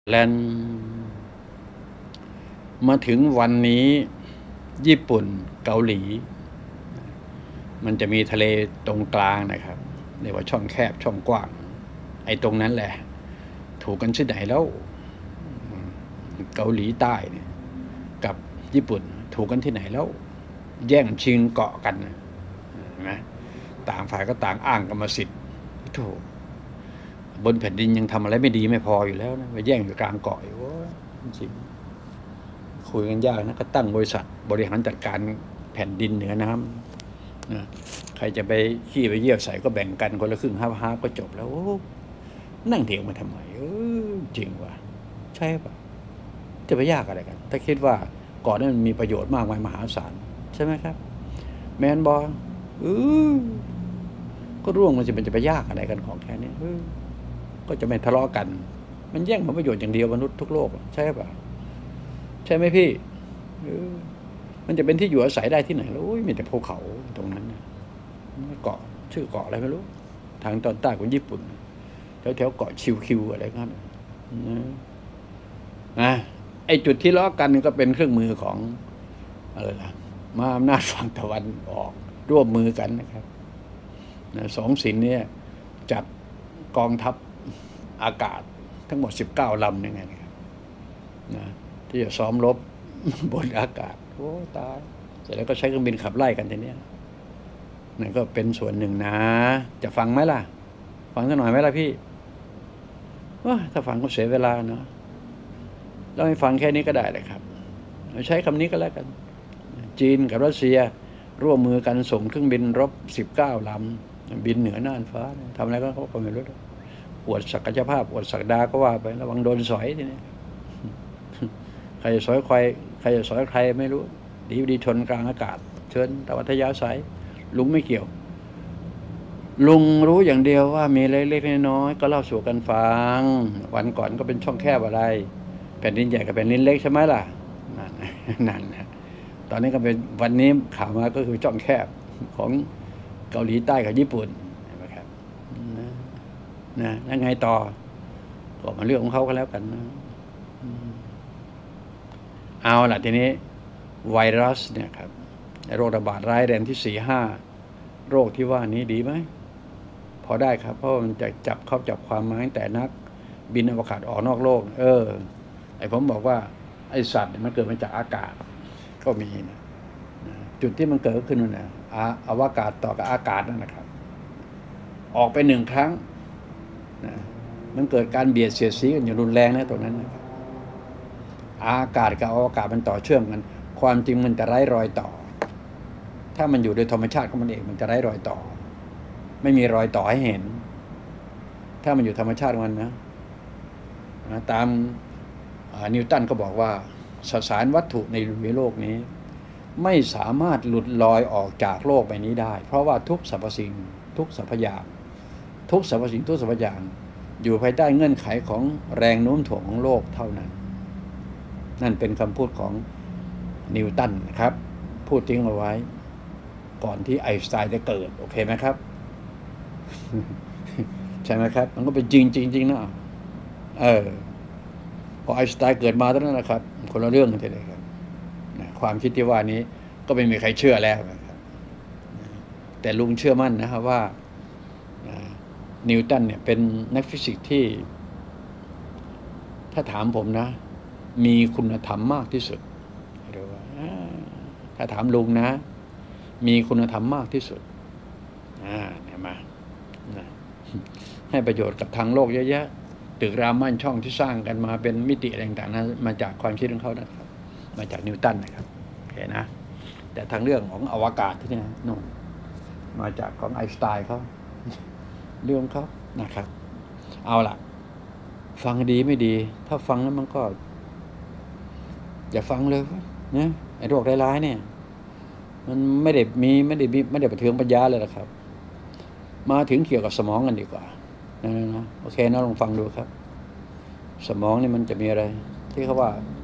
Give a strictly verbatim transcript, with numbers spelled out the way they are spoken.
และมาถึงวันนี้ญี่ปุ่นเกาหลี มันจะมีทะเลตรงกลางนะครับเรียกว่าช่องแคบช่องกว้างไอ้ตรงนั้นแหละถูกกันที่ไหนแล้วเกาหลีใต้เนี่ยกับญี่ปุ่นถูกกันที่ไหนแล้วแย่งชิงเกาะกันนะต่างฝ่ายก็ต่างอ้างกรรมสิทธิ์ถูกบนแผ่นดินยังทำอะไรไม่ดีไม่พออยู่แล้วนะไปแย่งอยู่กลางเกาะอยู่จริงคุยกันยากนะก็ตั้งบริษัทบริหารจัดการแผ่นดินเหนือน้ำนะใครจะไปขี้ไปเยี่ยวใส่ก็แบ่งกันคนละครึ่งห้าห้าก็จบแล้วโอ้นั่งเถียงมาทำไมเออจริงว่ะใช่ปะจะไปยากอะไรกันถ้าคิดว่าเกาะนั้นมันมีประโยชน์มากมายมหาศาลใช่ไหมครับแมนบอลเออก็ร่วงมันจะเป็นจะไปยากอะไรกันของแค่นี้เออก็จะไม่ทะเลาะกันมันแย่งผลประโยชน์อย่างเดียวมนุษย์ทุกโลกใช่ปะใช่ไหมพี่เออมันจะเป็นที่อยู่อาศัยได้ที่ไหนแล้วมีแต่ภูเขาตรงนั้นเกาะชื่อเกาะอะไรไม่รู้ทางตอนใต้ของญี่ปุ่นแถวแถวเกาะชิวคิวอะไรกันนะนะไอ้จุดที่ล้อกันก็เป็นเครื่องมือของอะไรล่ะมหาอำนาจฝั่งตะวันออกร่วมมือกันนะครับนะสองสินเนี่ยจัดกองทัพอากาศทั้งหมดสิบเก้าลำยังไงนะครับนะที่จะซ้อมรบบนอากาศโอ้ตายเสร็จแล้วก็ใช้เครื่องบินขับไล่กันทีนี้นั่นก็เป็นส่วนหนึ่งนะจะฟังไหมล่ะฟังสักหน่อยไหมล่ะพี่ว่าถ้าฟังก็เสียเวลาเนาะเราให้ฟังแค่นี้ก็ได้เลยครับเราใช้คำนี้ก็แล้วกันจีนกับรัสเซียร่วมมือกันส่งเครื่องบินรบสิบเก้าลำบินเหนือน่านฟ้าทำอะไรก็เขาก็ไม่รู้อวดศักยภาพอวดศักดาก็ว่าไประวังโดนสอยทีนี้ใครจะสอยใครใครจะสอยใครไม่รู้ดีดีชนกลางอากาศเชิญตะวัทยาสายลุงไม่เกี่ยวลุงรู้อย่างเดียวว่ามีเล็กๆน้อยๆก็เล่าสู่กันฟังวันก่อนก็เป็นช่องแคบอะไรแผ่นดินใหญ่กับแผ่นดินเล็กใช่ไหมล่ะนั่นนั่นนะตอนนี้ก็เป็นวันนี้ข่าวมาก็คือช่องแคบของเกาหลีใต้กับญี่ปุ่นนะครับนะนะแล้วไงต่อก็มาเรื่องของเขาก็แล้วกันนะเอาล่ะทีนี้ไวรัสเนี่ยครับโรคระบาดร้ายแรงที่สี่ห้าโรคที่ว่านี้ดีไหมพอได้ครับเพราะมันจะจับเข้าจับความมาตั้งแต่นักบินอวกาศออกนอกโลกเออไอผมบอกว่าไอสัตว์มันเกิดมาจากอากาศก็มีนะจุดที่มันเกิดขึ้นนั่นนะอวกาศต่อกับอากาศนั่นนะครับออกไปหนึ่งครั้งนะมันเกิดการเบียดเสียดสีกันอย่างรุนแรงนะตรงนั้นนะครับอากาศกับอวกาศมันต่อเชื่อมกันความจริงมันจะไร้รอยต่อถ้ามันอยู่โดยธรรมชาติของมันเองมันจะไร้รอยต่อไม่มีรอยต่อให้เห็นถ้ามันอยู่ธรรมชาติมันนะตามนิวตันก็บอกว่าสสารวัตถุในโลกนี้ไม่สามารถหลุดลอยออกจากโลกใบนี้ได้เพราะว่าทุกสรรพสิ่งทุกสรรพอย่างทุกสรรพสิ่งทุกสรรพอย่างอยู่ภายใต้เงื่อนไขของแรงโน้มถ่วงของโลกเท่านั้นนั่นเป็นคำพูดของนิวตันนะครับพูดทิ้งเอาไว้ก่อนที่ไอน์สไตน์จะเกิดโอเคไหมครับ ใช่ไหมครับมันก็เป็นจริงจริงจริงนะเออพอไอน์สไตน์เกิดมาเท่านั้นนะครับคนละเรื่องกันเลยครับความคิดที่ว่านี้ก็ไม่มีใครเชื่อแล้วนะครับแต่ลุงเชื่อมั่นนะครับว่านิวตันเนี่ยเป็นนักฟิสิกส์ที่ถ้าถามผมนะมีคุณธรรมมากที่สุดถ้าถามลุงนะมีคุณธรรมมากที่สุดอ่าเนี่ยมาให้ประโยชน์กับทางโลกเยอะแยะตึกรามบ้านช่องที่สร้างกันมาเป็นมิติต่างๆนั้นมาจากความคิดของเขานะครับมาจากนิวตันนะครับโอเคนะแต่ทางเรื่องของอวกาศที่นี่นู่นมาจากของไอน์สไตน์เขาเรื่องเขานะครับเอาล่ะฟังดีไม่ดีถ้าฟังแล้วมันก็อย่าฟังเลยนะไอ้โรคร้ายๆเนี่ยมันไม่ได้มีไม่ได้มีไม่ได้ประเทืองปัญญาเลยนะครับมาถึงเกี่ยวกับสมองกันดีกว่านะนะโอเคนะลองฟังดูครับสมองนี่มันจะมีอะไรที่เขาว่า